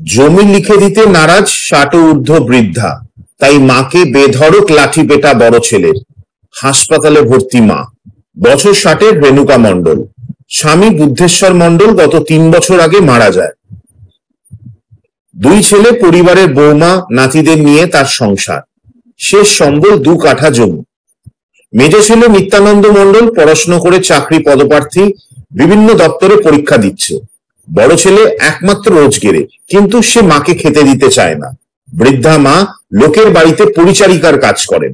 জমি লিখে দিতে নারাজ ৬০ ঊর্ধ্ব বৃদ্ধা, তাই মাকে বেধড়ক লাঠি পেটা বড় ছেলের। হাসপাতালে ভর্তি মা। বছর ৬০-এর রেণুকা মণ্ডল। স্বামী বুদ্ধেশ্বর মণ্ডল গত ৩ বছর আগে মারা যায়। ২ ছেলে, পরিবারের বৌমা, নাতিদের নিয়ে তার সংসার। শেষ সম্বল ২ কাঠা জমি। মেজ ছেলে নিত্যানন্দ মণ্ডল পড়াশোনা করে চাকরি পদপ্রার্থী, বিভিন্ন দপ্তরে পরীক্ষা দিচ্ছে। বড় ছেলে একমাত্র রোজগেরে, কিন্তু সে মাকে খেতে দিতে চায় না। বৃদ্ধা মা লোকের বাড়িতে পরিচারিকার কাজ করেন।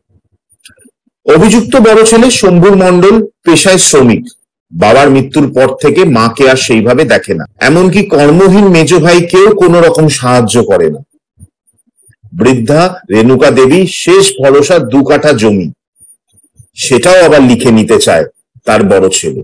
অভিযুক্ত বড় ছেলে শম্ভু মণ্ডল পেশায় শ্রমিক। বাবার মৃত্যুর পর থেকে মাকে আর সেইভাবে দেখে না, এমনকি কর্মহীন মেজ ভাইকেও কোন রকম সাহায্য করে না। বৃদ্ধা রেণুকা দেবী শেষ ভরসা ২ কাঠা জমি, সেটাও আবার লিখে নিতে চায় তার বড় ছেলে।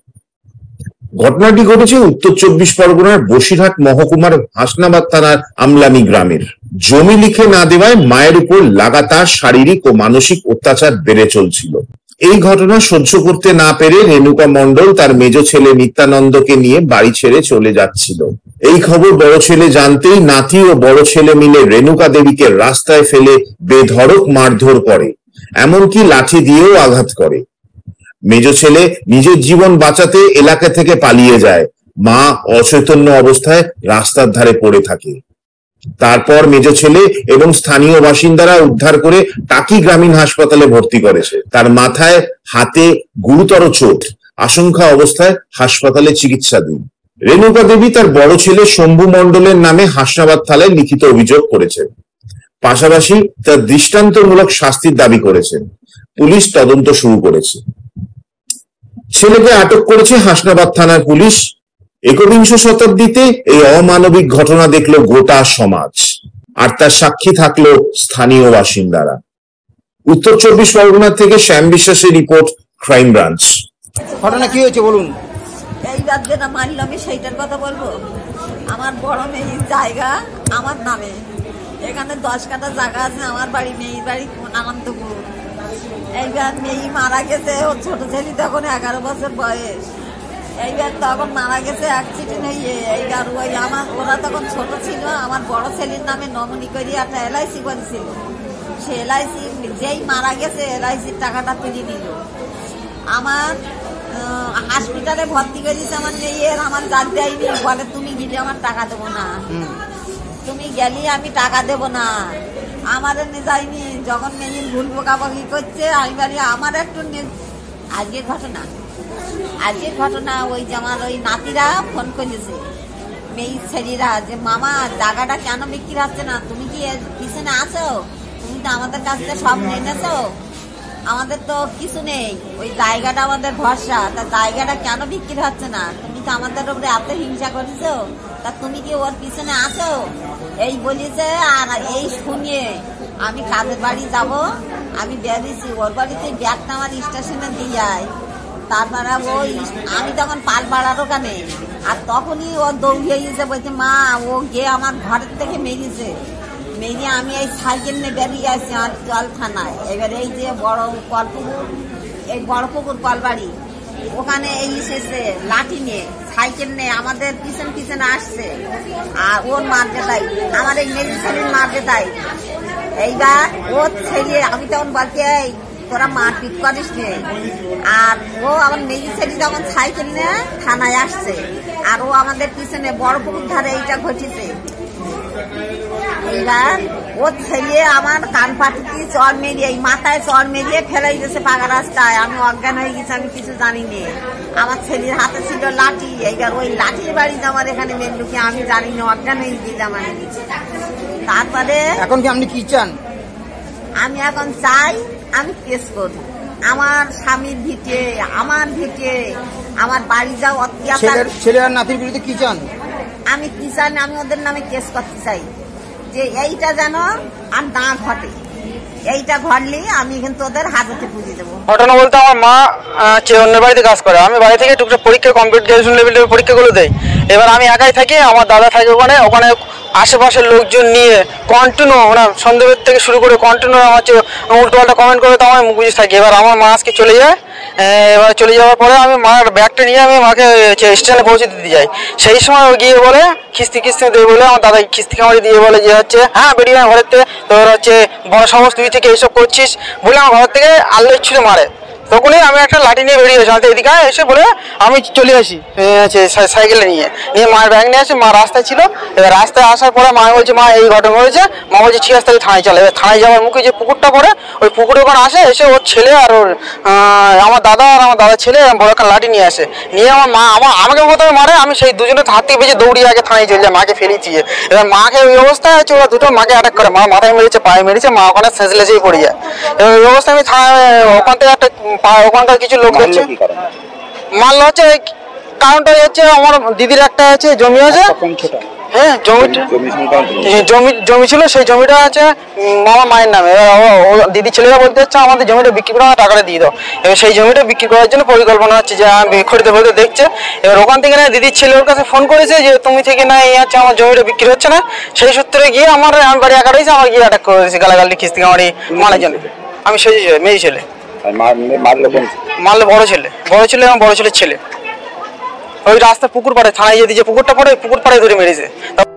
ঘটনাটি ঘটেছে উত্তর ২৪ পরগনার বসিরহাট মহকুমার হাসনাবাদ থানার আমলানি গ্রামের। জমি লিখে না দেওয়ায় মায়ের উপর লাগাতার শারীরিক ও মানসিক অত্যাচার বেড়ে চলছিল। এই ঘটনা সহ্য করতে না পেরে রেণুকা মণ্ডল তার মেজ ছেলে নিত্যানন্দকে নিয়ে বাড়ি ছেড়ে চলে যাচ্ছিল। এই খবর বড় ছেলে জানতেই নাতি ও বড় ছেলে মিলে রেণুকা দেবীকে রাস্তায় ফেলে বেধড়ক মারধর করে, এমনকি লাঠি দিয়েও আঘাত করে। মেজ ছেলে নিজের জীবন বাঁচাতে এলাকা থেকে পালিয়ে যায়। মা অচৈতন্য অবস্থায় রাস্তার ধারে পড়ে থাকে। তারপর মেজ ছেলে এবং স্থানীয় বাসিন্দারা উদ্ধার করে টাকি গ্রামীণ হাসপাতালে ভর্তি করেছে। তার মাথায়, হাতে গুরুতর চোট, আশঙ্কা অবস্থায় হাসপাতালে চিকিৎসাধীন। রেণুকা দেবী তার বড় ছেলে শম্ভু মণ্ডলের নামে হাসনাবাদ থানায় লিখিত অভিযোগ করেছেন। পাশাপাশি তার দৃষ্টান্তমূলক শাস্তির দাবি করেছেন। পুলিশ তদন্ত শুরু করেছে। ছেলেকে আটক করেছে হাসনাবাদ থানার পুলিশ। একবিংশ শতাব্দীতে এই অমানবিক ঘটনা দেখলো গোটা সমাজ, আর তার সাক্ষী থাকলো স্থানীয় বাসিন্দারা। উত্তর ২৪ পরগনা থেকে শ্যাম বিশ্বাসের রিপোর্ট, ক্রাইম ব্রাঞ্চ। ঘটনা কি হয়েছে বলুন। এইবার যেটা মানলো আমি সেইটার কথা বলবো। আমার বড় মেয়ের জায়গা আমার নামে, এখানে ১০ কাঠা জায়গা আছে। আমার বাড়ি, মেয়ের বাড়ি আনন্দপুর। এইবার মেয়ে মারা গেছে, ওর ছোট ছেলে তখন ১১ বছর বয়স। এইবার তখন মারা গেছে অ্যাক্সিডেন্ট হয়ে। এইবার ওই ওরা তখন ছোট ছিল। আমার বড় ছেলের নামে নমিনি করে একটা LIC করেছিল। সে LIC যেই মারা গেছে LICর টাকাটা তুলে নিল। আমার হসপিটালে ভর্তি করেছে আমার মেয়ের, আমার জাত দেয়নি। বলে তুমি গেলে আমার টাকা দেবো না, তুমি গেলে আমি টাকা দেবো না। আমাদের যায়নি। যখন মেয়ের ভুল বকাবকি করছে আমি বলি আমার একটু আজকের ঘটনা ওই যে আমার ওই নাতিরা ফোন করেছে, মেয়ের ছেলেরা, যে মামা জায়গাটা কেন বিক্রি হচ্ছে না, তুমি কি পিছনে আছো, তুমি তো আমাদের কাছ থেকে সব নিয়ে নেছো, আমাদের তো কিছু নেই, ওই জায়গাটা আমাদের ভরসা, তা জায়গাটা কেন বিক্রি হচ্ছে না, তুমি তো আমাদের উপরে এত হিংসা করেছো, তা তুমি কি ওর পিছনে আছো, এই বলেছে। আর এই শুনিয়ে আমি কাজের বাড়ি যাব, আমি বেরিয়েছি। ওর বাড়িতে ব্যাগটা আমার স্টেশনে দিয়ে যায়। তারপরে ওই আমি তখন পাল পাড়ার ওখানে, আর তখনই ও দৌড়িয়ে গেছে, বলছে মা ও গিয়ে আমার ঘরের থেকে মেরেছে। মেরে আমি এই সাইকেল নিয়ে বেরিয়ে আসছি আর জল থানায়। এবার এই যে বড় কলপুকুর, এই বড় পুকুর কলবাড়ি, ওখানে এই এসেছে লাঠি নিয়ে, সাইকেল নিয়ে আমাদের পিছনে আসছে। আর ওর মারতে তাই, আমার এই মেয়ে ছেলের মারতে তাই। এইবার ওর ছেলে, আমি তখন বলছি এই তোরা মারপিট করিস নে। আর ও আমার মেয়ে ছেলে তখন সাইকেল নিয়ে থানায় আসছে। আর ও আমাদের পিছনে বড় পুকুর ধারে এইটা ঘটেছে। এইবার ওর ছেলে আমার কান পাটিতে চড় মেরিয়ে, এই মাথায় চড় মেরিয়ে ফেলে গেছে পাকা রাস্তায়। আমি অজ্ঞান হয়ে গেছি, আমি কিছু জানি না। আমার ছেলের হাতে ছিল লাঠি। এইবার ওই লাঠির বাড়িতে আমার এখানে মেরলু কি আমি জানি না, অজ্ঞান হয়ে গেছিলাম আমি। তারপরে এখন কি আপনি কি চান? আমি এখন চাই আমি কেস করি। আমার স্বামীর ভিটে, আমার ভিটে, আমার বাড়ি যাও অত্যাচার। ছেলে আর নাতির বিরুদ্ধে কি চান? আমি কি চাই, আমি ওদের নামে কেস করতে চাই যে এইটা যেন আর না ঘটে। এইটা ঘটলে আমি কিন্তু ওদের হাতে পুঁজি দেবো। ঘটনা বলতে আমার মা অন্য বাড়িতে কাজ করে, আমি বাড়ি থেকে টুকটাক পরীক্ষা, কমপ্লিট গ্রাজুয়েশন লেভেলের পরীক্ষাগুলো দেয়। এবার আমি একাই থাকি, আমার দাদা থাকে ওখানে আশেপাশের লোকজন নিয়ে কন্টিনিউ ওরা সন্দেহের থেকে শুরু করে কন্টিনিউ আমার উল্টো পাল্টা কমেন্ট করে তো আমার মুখ বুঝে থাকি। এবার আমার মা আজকে চলে যায়, এবার চলে যাওয়ার পরে আমি মার ব্যাগটা নিয়ে আমি মাকে স্টেশনে পৌঁছে দিতে যাই। সেই সময় ও গিয়ে বলে কিস্তি দেবে বলে আমার দাদা কিস্তি কামারি দিয়ে বলে যে হচ্ছে হ্যাঁ বেরিয়ে ঘরের থেকে তোর হচ্ছে বড় সমস্ত তুই থেকে এইসব করছিস বলে আমার ঘর থেকে আল্লাহ ছিল মারে। তখনই আমি একটা লাঠি নিয়ে বেরিয়ে আসি, এদিকে এসে বলে আমি চলে আসি সাইকেলে নিয়ে মায়ের ব্যাগ নিয়ে আসি। মা রাস্তায় ছিল, এবার রাস্তায় আসার পরে মা বলছে মা এই ঘটনা হয়েছে। মা বলছে ঠিক আছে তাহলে থানায় চলে। এবার থানায় যাওয়ার মুখে যে পুকুরটা পড়ে ওই পুকুরে ওখানে আসে, এসে ওর ছেলে আর ওর আমার দাদা আর আমার দাদার ছেলে বড় একটা লাঠি নিয়ে আসে। নিয়ে আমার মা আমাকে প্রথমে মারে, আমি সেই দুজনের হাত থেকে বেঁচে দৌড়িয়ে আগে থানায় চলে যায়, মাকে ফেলে দিয়ে। এবার মাকে ওই অবস্থায় আছে, ওরা দুটো মাকে অ্যাটাক করে, মা মাথায় মেরেছে পায়ে মেরেছে, মা ওখানে সেঁচলেছেই পড়ে যায়। এবার ওই অবস্থায় আমি ওখান থেকে একটা ওখানকার কিছু লোক দেখছে মারলো হচ্ছে কারণটা হচ্ছে আমার দিদির একটা আছে জমি আছে, হ্যাঁ জমি ছিল, সেই জমিটা আছে মামার মায়ের নামে। দিদি ছেলেরা বলতে হচ্ছে আমাদের জমিটা বিক্রি করে আমার টাকাটা দিয়ে দাও। এবার সেই জমিটা বিক্রি করার জন্য পরিকল্পনা হচ্ছে যে খরিদে খরিদে দেখছে। এবার ওখান থেকে না দিদির ছেলে ওর কাছে ফোন করেছে যে তুমি থেকে না এই হচ্ছে আমার জমিটা বিক্রি হচ্ছে না। সেই সূত্রে গিয়ে আমি বাড়ি একা রয়েছে, আমার গিয়ে অ্যাটাক করেছে গালাগালি কিস্তি কামারি মারার জন্য। আমি সেই মেয়ে ছেলে মারলে বড় ছেলে এবং বড় ছেলের ছেলে ওই রাস্তা পুকুর পাড়ে থানায় যে পুকুরটা পড়ে পুকুর পাড়ে ধরে মেরেছে।